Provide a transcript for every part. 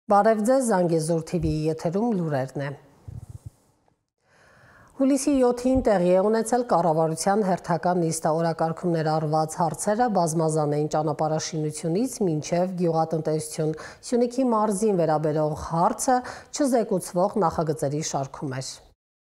Բարև ձեզ, Զանգեզուր TV-ի եթերում լուրերն է։ Հուլիսի 7-ին տեղի է ունեցել կառավարության հերթական նիստաօրակարգումներ արված հարցերը բազմազան էին ճանապարհաշինությունից մինչև գյուղատնտեսություն։ Սյունիքի մարզին վերաբերող հարցը չզեկուցվող նախագծերի շարքում էր։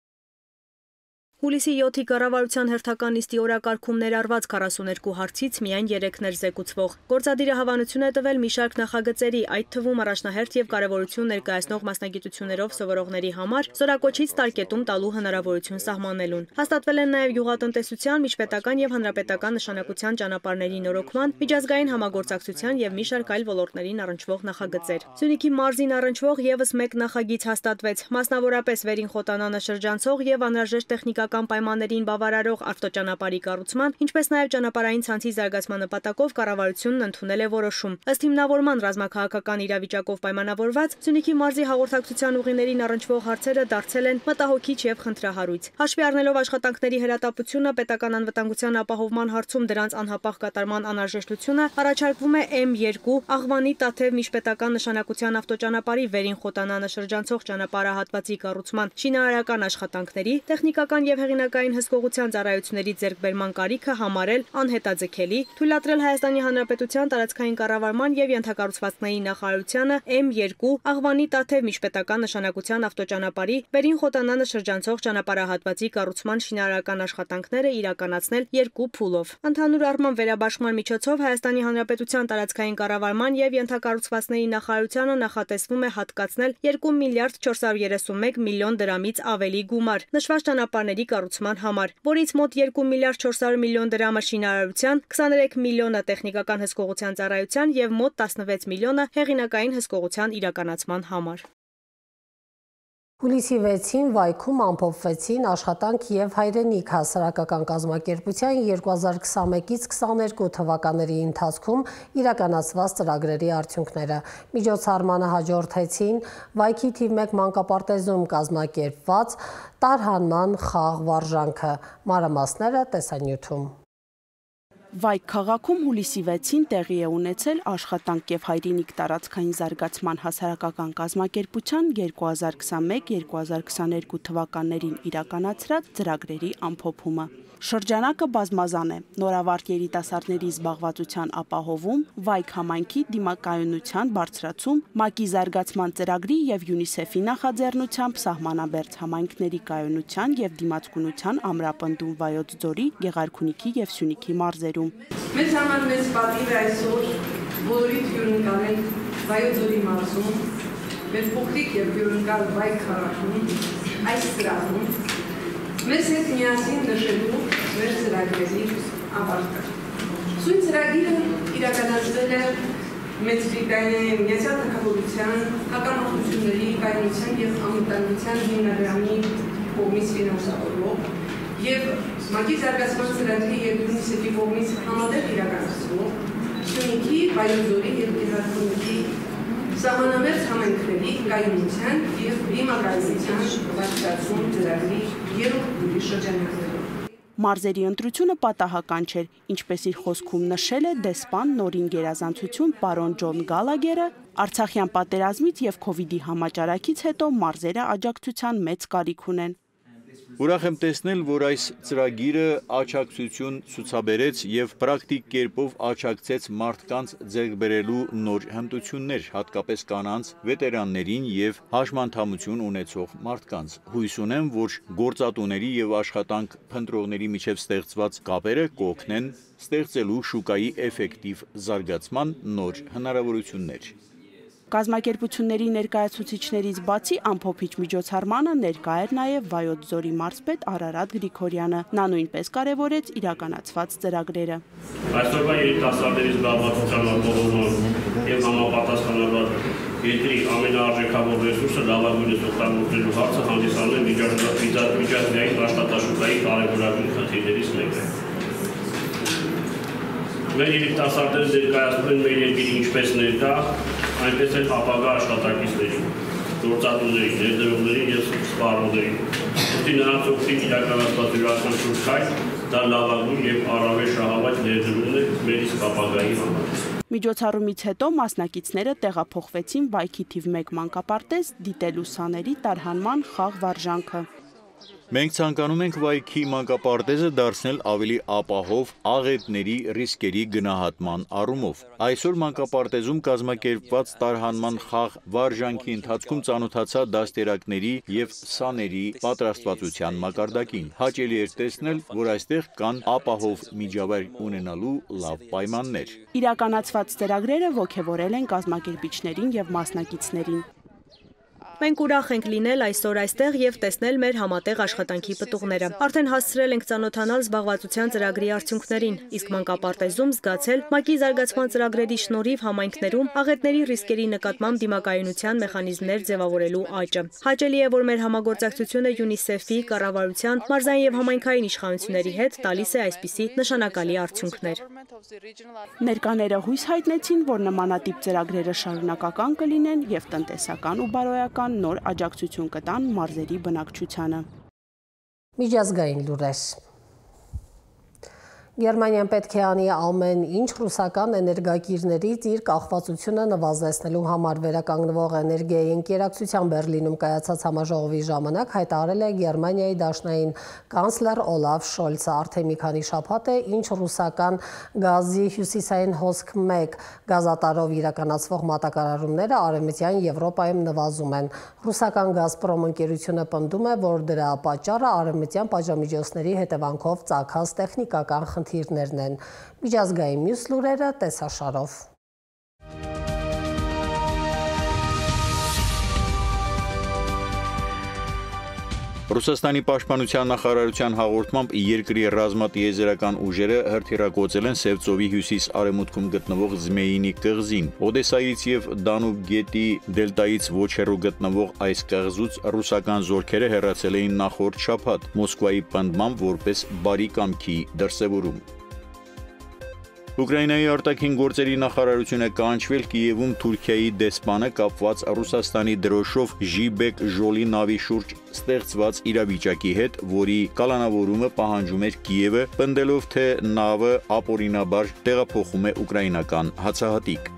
Հուլիսի 7-ի կառավարության հերթական նիստի օրակարգումներ արված 42 հարցից միայն 3-ն էր զեկուցվող։ Գործադիրը հավանություն է տվել մի շարք նախագծերի, այդ թվում առաջնահերթ եւ կարևորություն ներկայացնող մասնագիտություններով սովորողների համար զորակոչից տարկետում տալու հնարավորություն սահմանելուն։ Հաստատվել են նաեւ գյուղատնտեսության, միջպետական եւ հանրապետական նշանակության ճանապարհների նորոգման, միջազգային համագործակցության եւ մի շարք այլ ոլորտներին առնչվող նախագծեր։ Սյունիքի մարզին առնչվող եւս մեկ նախագիծ հաստատվեց, մասնավորապես Վերին Խոտանանը շրջանցող եւ անհրաժեշտ տեխնիկական պայմաններին բավարարող ավտոճանապարհի կառուցման, ինչպես նաև ճանապարհային ցանցի զարգացման նպատակով կառավարությունն ընդունել է որոշում։ Ըստ հիմնավորման ռազմաքաղաքական իրավիճակով պայմանավորված Սյունիքի մարզի հաղորդակցության ուղիներին առնչվող հարցերը դարձել են մտահոգիչ եւ խնդրահարույց։ Հաշվի առնելով աշխատանքների հրատապությունը, պետական անվտանգության ապահովման հարցում դրանց անհապաղ կատարման անհրաժեշտությունը, առաջարկվում է M2 Աղվանի Տաթև միջպետական նշանակության ավտոճանապարհի Վերին Խոտանանը շրջանցող ճանապարհահատվածի կառուցման շինարարական աշխատանքների, տեխնիկական եւ հեղինակային հսկողության ծառայությունների ձեռքբերման կարիքը համարել անհետաձգելի, թույլատրել Հայաստանի Հանրապետության տարածքային կառավարման եւ ենթակառուցվածքների նախարարությանը M2 Աղվանի Տաթև միջպետական նշանակության ավտոճանապարհի Վերին Խոտանանը շրջանցող ճանապարհահատվածի կառուցման շինարարական աշխատանքները իրականացնել 2 փուլով։ Ընդհանուր առմամբ վերաբաշխման միջոցով Հայաստանի Հանրապետության տարածքային կառավարման եւ ենթակառուցվածքների նախարարությանը նախատեսվում է հատկացնել 2 միլիարդ 431 միլիոն դրամից ավելի գումար նշված ճանապարհների կառուցման համար, որից մոտ 2 միլիարդ 400 միլիոն դրամը շինարարության, 23 միլիոնը տեխնիկական հսկողության ծառայության եւ մոտ 16 միլիոնը հեղինակային հսկողության իրականացման համար։ Հուլիսի 6-ին Վայքում ամփոփվեցին աշխատանք եւ հայրենիք հասարակական կազմակերպության 2021-ից 22 թվականների ընթացքում իրականացված ծրագրերի արդյունքները։ Միջոցառմանը հաջորդեցին Վայքի թիվ 1 մանկապարտեզում կազմակերպված տարհանման խաղ վարժանքը։ Մանրամասները տեսանյութում։ Վայք քաղաքում հուլիսի 6-ին տեղի է ունեցել աշխատանք եւ հայրենիք տարածքային զարգացման հասարակական կազմակերպության 2021-2022 թվականներին իրականացրած ծրագրերի ամփոփումը։ Շրջանակը բազմազան է՝ նորավարտ երիտասարդների զբաղվածության ապահովում, Վայք համայնքի դիմակայունության բարձրացում, ՄԱԿ-ի զարգացման ծրագրի եւ ՅՈՒՆԻՍԵՖ-ի նախաձեռնությամբ սահմանաբերդ համայնքների կայունության եւ դիմացկունության ամրապնդում Վայոց ձորի, Գեղարքունիքի եւ Սյունիքի մարզերում։ Մեծ համար մեծ պատիվ է այսօր բոլորիդ հյուրընկալել Վայոց ձորի մարզում, մեր փոքրիկ եւ հյուրընկալ Վայք քաղաքում, այս ծրագրում մեզ հետ միասին նշելու մեր ծրագրերի ավարտը։ Սույն ծրագիրը իրականացվել է Մեծ Բրիտանիայի Միացյալ Թագավորության հակամարտությունների կայունության եւ անվտանգության հիմնադրամի կողմից ֆինանսավորվող եւ ՄԱԿ-ի զարգացման ծրագրի եւ ՅՈՒՆԻՍԵՖ-ի կողմից համատեղ իրականացվող Սյունիքի, Վայոց ձորի եւ Գեղարքունիքի սահմանամերձ համայնքների կայունության եւ դիմակայունության բարձրացում ծրագրի երրորդ փուլի շրջանակներում։ Մարզերի ընտրությունը պատահական չէր, ինչպես իր խոսքում նշել է դեսպան նորին գերազանցություն պարոն Ջոն Գալագերը, Արցախյան պատերազմից եւ Քովիդի համաճարակից հետո մարզերը աջակցության մեծ կարիք ունեն։ Ուրախ եմ տեսնել, որ այս ծրագիրը աջակցություն ցուցաբերեց եւ պրակտիկ կերպով աջակցեց մարդկանց ձեռք բերելու նոր հմտություններ, հատկապես կանանց, վետերաններին եւ հաշմանդամություն ունեցող մարդկանց։ Հույս ունեմ, որ գործատուների եւ աշխատանք փնտրողների միջև ստեղծված կապերը կօգնեն ստեղծելու շուկայի էֆեկտիվ զարգացման նոր հնարավորություններ։ Կազմակերպությունների ներկայացուցիչներից բացի ամփոփիչ միջոցառմանը ներկա էր նաև Վայոց ձորի մարզպետ Արարատ Գրիգորյանը։ Նա նույնպես կարևորեց իրականացված ծրագրերը։ Այսօրվա երիտասարդների զբաղվածության ապահովման եւ համապատասխանաբար երկրի ամենաարժեքավոր ռեսուրսը լավագույնս օգտագործելու հարցը հանդիսանում է միջազգային աշխատաշուկայի կարևորագույն խնդիրներից մեկը։ Մեր երիտասարդները ներկայացնում են մեր երկրի ինչպես ներկա, այնպես էլ ապագա աշխատակիցներին, գործատուներին, ներդրողներին եւ սպառողներին։ Ուստի նրանց օգտին իրականացված յուրաքանչյուր քայլ դա լավագույն եւ առավել շահավետ ներդրումն է մեր իսկ ապագայի համար։ Միջոցառումից հետո մասնակիցները տեղափոխվեցին վայքի թիվ 1 մանկապարտեզ դիտելու սաների տարհանման խաղ վարժանքը։ Մենք ցանկանում ենք վայքի մանկապարտեզը դարձնել ավելի ապահով աղետների ռիսկերի գնահատման առումով։ Այսօր մանկապարտեզում կազմակերպված տարհանման խաղ վարժանքի ընթացքում ծանոթացա դաստիարակների եւ սաների պատրաստվածության մակարդակին։ Հաճելի էր տեսնել, որ այստեղ կան ապահով միջավայր ունենալու լավ պայմաններ։ Իրականացված ծրագրերը ոգևորել են կազմակերպիչներին եւ մասնակիցներին։ Մենք ուրախ ենք լինել այսօր այստեղ եւ տեսնել մեր համատեղ աշխատանքի պտուղները։ Արդեն հասցրել ենք ծանոթանալ զբաղվածության ծրագրի արդյունքներին, իսկ մանկապարտեզում զգացել ՄԱԿ-ի զարգացման ծրագրերի շնորհիվ համայնքներում աղետների ռիսկերի նկատմամբ դիմակայունության մեխանիզմներ ձևավորելու աճը։ Հաճելի է, որ մեր համագործակցությունը ՅՈՒՆԻՍԵՖ-ի, կառավարության, մարզային եւ համայնքային իշխանությունների հետ տալիս է այսպիսի նշանակալի արդյունքներ։ Ներկաները հույս հայտնեցին, որ նմանատիպ ծրագրերը շարունակական կլինեն եւ տնտեսական ու բարոյական նոր աջակցություն կտան մարզերի բնակչությանը։ Միջազգային լուրեր։ Գերմանիան պետք է անի ամեն ինչ ռուսական էներգակիրներից իր կախվածությունը նվազեցնելու համար վերականգնվող էներգիայի ընկերակցության Բերլինում կայացած համաժողովի ժամանակ հայտարարել է Գերմանիայի դաշնային կանցլեր Օլաֆ Շոլցը։ Արդեն մի քանի շաբաթ է, ինչ ռուսական գազի հյուսիսային հոսք 1 գազատարով իրականացվող մատակարարումները Արևմտյան Եվրոպայում նվազում են։ Ռուսական Գազպրոմ ընկերությունը պնդում է, որ դրա պատճառը արևմտյան պատժամիջոցների հետևանքով ծագած տեխնիկական խնդիրներն են։ Միջազգային մյուս լուրերը տեսաշարով։ Ռուսաստանի պաշտպանության նախարարության հաղորդմամբ երկրի ռազմատիեզերական ուժերը հրթիռակոծել են Սև ծովի հյուսիս-արևմուտքում գտնվող Զմեյինի կղզին։ Օդեսայից եւ Դանուբ գետի դելտայից ոչ հեռու գտնվող այս կղզուց ռուսական զորքերը հեռացել էին նախորդ շաբաթ, Մոսկվայի պնդմամբ որպես բարի կամքի դրսևորում։ Ուկրաինայի արտաքին գործերի նախարարությունը կանչվել Կիևում Թուրքիայի դեսպանը կապված Ռուսաստանի դրոշով Ժիբեկ Ժոլի նավի շուրջ ստեղծված իրավիճակի հետ, որի կալանավորումը պահանջում էր Կիևը, պնդելով, թե նավը ապօրինաբար տեղափոխում է ուկրաինական հացահատիկ։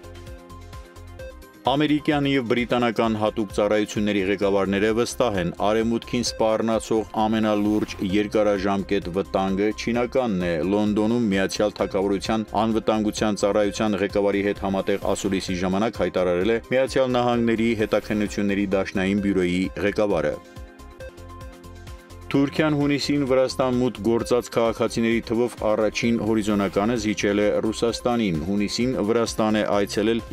Ամերիկյան եւ բրիտանական հատուկ ծառայությունների ղեկավարները վստահ են, արևմուտքին սպառնացող ամենալուրջ երկարաժամկետ վտանգը չինականն է։ Լոնդոնում Միացյալ Թագավորության անվտանգության ծառայության ղեկավարի հետ համատեղ ասուլիսի ժամանակ հայտարարել է Միացյալ Նահանգների հետաքննությունների դաշնային բյուրոյի ղեկավարը։ Թուրքիան հունիսին Վրաստան մուտք գործած քաղաքացիների թվով առաջին հորիզոնականը զիջել է Ռուսաստանին։ Հունիսին Վրաստան է այցելել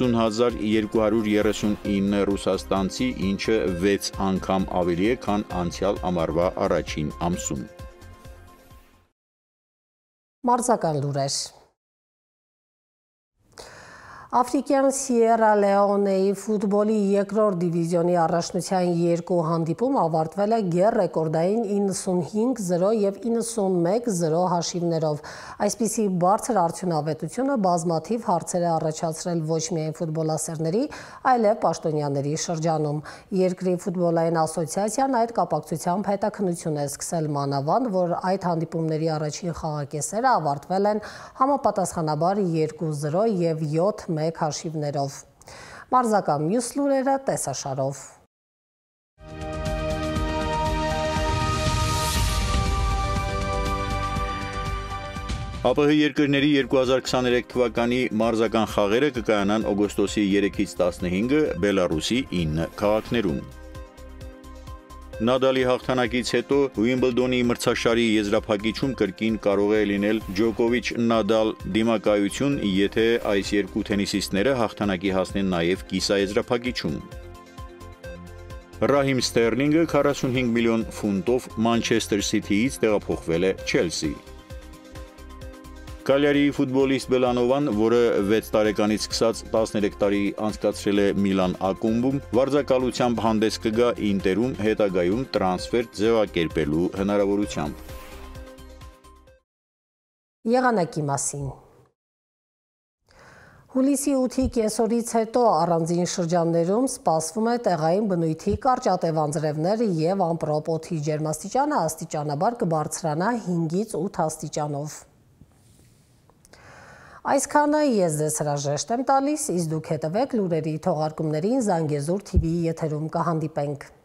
90239 ռուսաստանցի, ինչը 6 անգամ ավելի է, քան անցյալ ամառվա առաջին ամսում։ Մարզական լուրեր։ Աֆրիկյան Սիերա Լեոնեի ֆուտբոլի երկրորդ դիվիզիոնի առաջնության 2 հանդիպում ավարտվել է գերռեկորդային 95-0 եւ 91-0 հաշիվներով։ Այսպիսի բարձր արդյունավետությունը բազմաթիվ հարցեր է առաջացրել ոչ միայն ֆուտբոլասերների, այլև պաշտոնյաների շրջանում։ Երկրի ֆուտբոլային ասոցիացիան այդ կապակցությամբ հետաքննություն է սկսել, մանավանդ, որ այդ հանդիպումների առաջին խաղակեսերը ավարտվել են համապատասխանաբար 2-0 եւ 7-1 հաշիվներով։ Մարզական մյուս լուրերը տեսաշարով։ ԱՊՀ երկրների 2023 թվականի մարզական խաղերը կկայանան օգոստոսի 3-ից 15-ը Բելարուսի 9 քաղաքներում։ Նադալի հաղթանակից հետո Ուիմբլդոնի մրցաշարի եզրափակիչում կրկին կարող է լինել Ջոկովիչ-Նադալ դիմակայություն, եթե այս երկու թենիսիստները հաղթանակի հասնեն նաև կիսաեզրափակիչում։ Ռահիմ Ստերլինգը 45 միլիոն ֆունտով Մանչեսթեր Սիթիից տեղափոխվել է Չելսի։ Կալյարիի ֆուտբոլիստ Բելանովան, որը 6 տարեկանից սկսած 13 տարի անցկացրել է Միլան ակումբում, վարձակալությամբ հանդես կգա Ինտերում հետագայում տրանսֆեր ձևակերպելու հնարավորությամբ։ Եղանակի մասին։ Հուլիսի 8-ի կեսօրից հետո առանձին շրջաններում սպասվում է տեղային բնույթի կարճատև անձրևներ եւ ամպրոպ, օդի ջերմաստիճանը աստիճանաբար կբարձրանա 5-ից 8 աստիճանով։ Այսքանը ես ձեզ հրաժեշտ եմ տալիս, իսկ դուք հետևեք լուրերի թողարկումներին Զանգեզուր TV եթերում կհանդիպենք։